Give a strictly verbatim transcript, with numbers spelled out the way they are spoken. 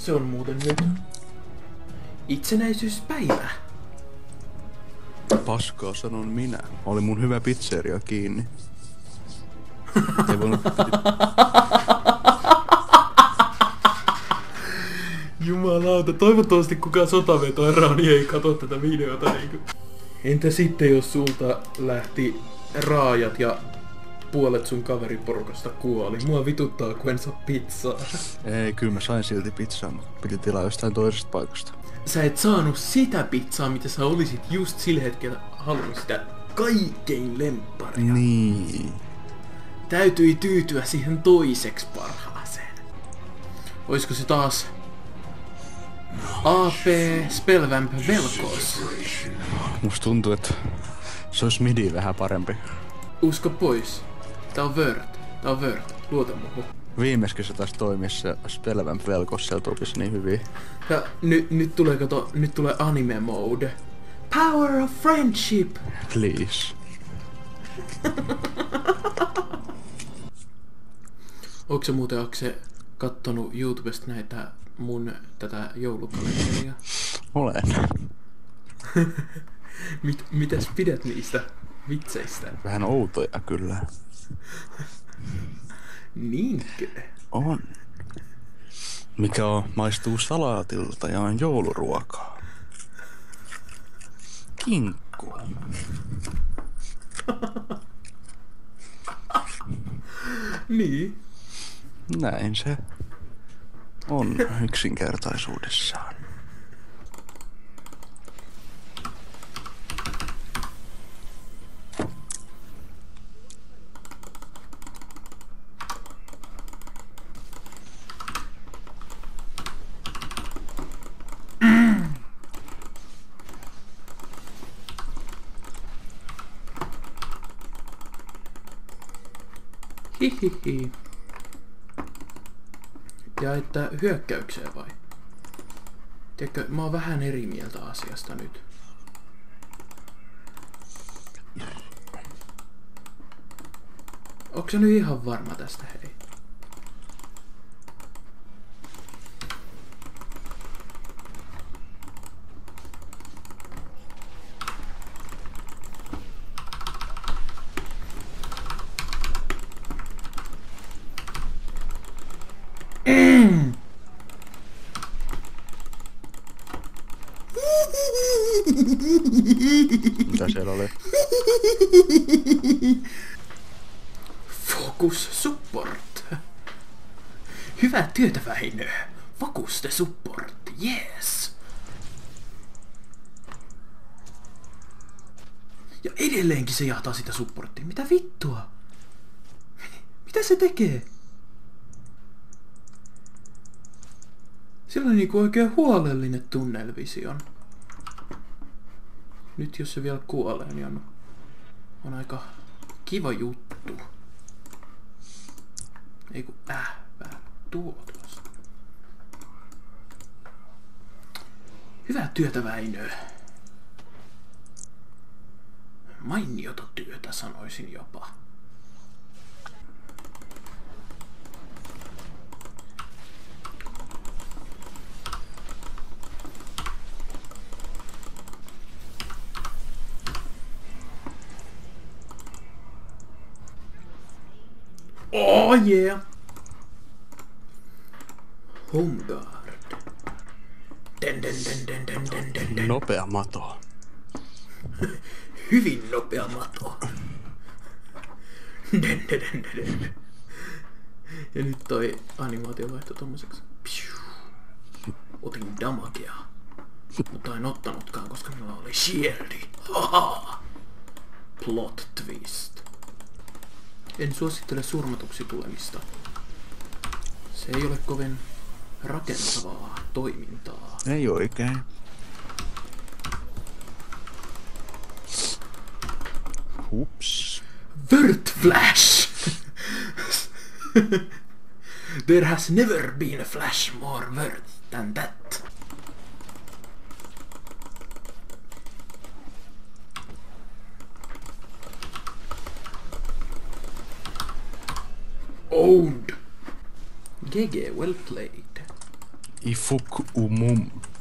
Se on muuten nyt itsenäisyyspäivä. Paskaa sanon minä. Oli mun hyvä pizzeria kiinni. Ei voinut... Jumalauta, toivottavasti kukaan sotaveterani ei katso tätä videota niinku. Entä sitten jos sulta lähti raajat ja puolet sun kaveriporukasta kuoli? Mua vituttaa kun en saa pizzaa. Ei, kyllä mä sain silti pizzaa, mutta piti tilaa jostain toisesta paikasta. Sä et saanut sitä pizzaa, mitä sä olisit just sillä hetkellä halunnut, sitä kaikkein lempparia. Niin. Täytyi tyytyä siihen toiseksi parhaaseen. Oisko se taas A P Spellvamp Velkos? Musta tuntuu, että se olisi midi vähän parempi. Usko pois. Tää on Word. Tää on Word. Luota muuhun. Viimeiskin se taas toimii se Spellvamp Velkos, siellä tupisi niin hyvin. Ja nyt, nyt tulee kato, nyt tulee anime mode. Power of friendship! Please. Onko sä muuten Akse kattonut YouTubesta näitä mun tätä joulukalenteria? Olen. Mit, mitäs pidät niistä vitseistä? Vähän outoja kyllä. Niinkö? On. Mikä on, maistuu salaatilta ja on jouluruokaa. Kinkku. Niin. Näin se on yksinkertaisuudessaan. Hihihi. Ja että hyökkäykseen vai? Tiedätkö, mä oon vähän eri mieltä asiasta nyt. Onko sä nyt ihan varma tästä, hei? Mitä siellä oli? Focus support. Hyvää työtä, Väinö. Focus the support. Yes. Ja edelleenkin se jahtaa sitä supporttia. Mitä vittua? Mitä se tekee? Sillä on niinku oikein huolellinen tunnelvision. Nyt jos se vielä kuolee, niin on, on aika kiva juttu. Ei kun äh, vähän tuo tuosta. Hyvää työtä, Väinö. Mainiota työtä, sanoisin jopa. Oh yeah! Home guard. Den, den, den, den, den, den, den, den. Nopea mato. Hyvin nopea mato. Den, den, den, den, den. Ja nyt toi animaatio vaihtoi tommoseksi. Otin damagea. Mutta en ottanutkaan, koska minulla oli shieldi. Haha! Plot twist. En suosittele surmatuksi tulemista. Se ei ole kovin rakentavaa toimintaa. Ei oikein. Hups. Word Flash! There has never been a flash more worth than that. Owned. G G, well played. I fuk umum.